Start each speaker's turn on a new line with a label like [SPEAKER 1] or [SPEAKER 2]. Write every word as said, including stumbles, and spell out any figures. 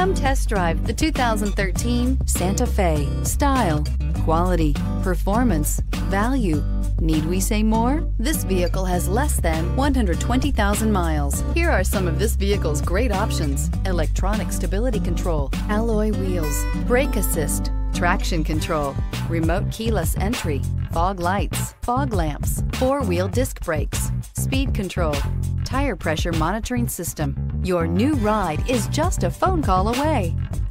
[SPEAKER 1] Come test drive the two thousand thirteen Santa Fe. Style, quality, performance, value. Need we say more? This vehicle has less than one hundred twenty thousand miles. Here are some of this vehicle's great options: electronic stability control, alloy wheels, brake assist, traction control, remote keyless entry, fog lights, fog lamps, four-wheel disc brakes, speed control, tire pressure monitoring system. Your new ride is just a phone call away.